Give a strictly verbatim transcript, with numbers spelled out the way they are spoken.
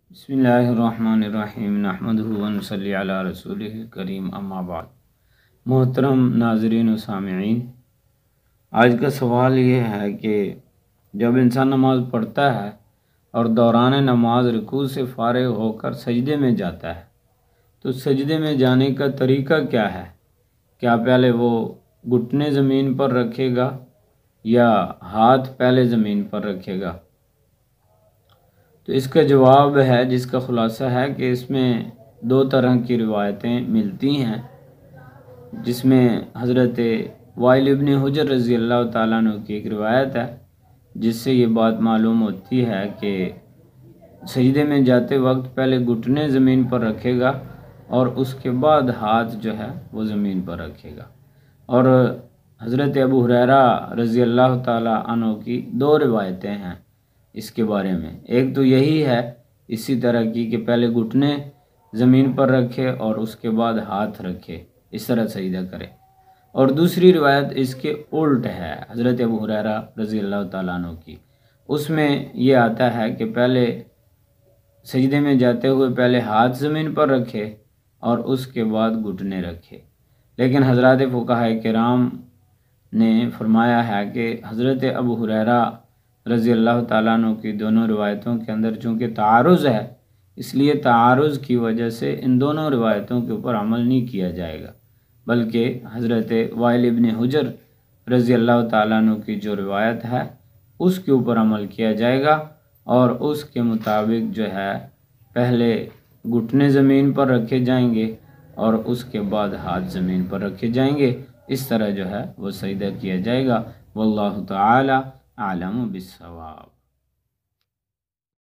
بسم اللہ الرحمن الرحیم نحمدہ و نصلی علی رسولہ کریم اما بعد۔ محترم ناظرین و سامعین، آج کا سوال یہ ہے کہ جب انسان نماز پڑھتا ہے اور دوران نماز رکوع سے فارغ ہو کر سجدے میں جاتا ہے تو سجدے میں جانے کا طریقہ کیا ہے؟ کیا پہلے وہ گھٹنے زمین پر رکھے گا یا ہاتھ پہلے زمین پر رکھے گا؟ تو اس کا جواب ہے، جس کا خلاصہ ہے کہ اس میں دو طرح کی روایتیں ملتی ہیں، جس میں حضرت وائل ابن حجر رضی اللہ تعالیٰ عنہ کی ایک روایت ہے جس سے یہ بات معلوم ہوتی ہے کہ سجدے میں جاتے وقت پہلے گھٹنے زمین پر رکھے گا اور اس کے بعد ہاتھ جو ہے وہ زمین پر رکھے گا۔ اور حضرت ابو ہریرہ رضی اللہ تعالیٰ عنہ کی دو روایتیں ہیں اس کے بارے میں، ایک تو یہی ہے اسی طرح کی کہ پہلے گھٹنے زمین پر رکھے اور اس کے بعد ہاتھ رکھے، اس طرح سجدہ کرے، اور دوسری روایت اس کے الٹ ہے حضرت ابو ہریرہ رضی اللہ تعالیٰ عنہ کی، اس میں یہ آتا ہے کہ پہلے سجدے میں جاتے ہوئے پہلے ہاتھ زمین پر رکھے اور اس کے بعد گھٹنے رکھے۔ لیکن حضرات فقہاء کرام نے فرمایا ہے کہ حضرت ابو ہریرہ رضی اللہ تعالیٰ عنہ کی دونوں روایتوں کے اندر چونکہ تعارض ہے، اس لیے تعارض کی وجہ سے ان دونوں روایتوں کے اوپر عمل نہیں کیا جائے گا، بلکہ حضرت وائل ابن حجر رضی اللہ تعالیٰ عنہ کی جو روایت ہے اس کے اوپر عمل کیا جائے گا، اور اس کے مطابق جو ہے پہلے گھٹنے زمین پر رکھے جائیں گے اور اس کے بعد ہاتھ زمین پر رکھے جائیں گے، اس طرح جو ہے وہ سجدہ کیا جائے گا۔ واللہ تعالی اعلم بالصواب۔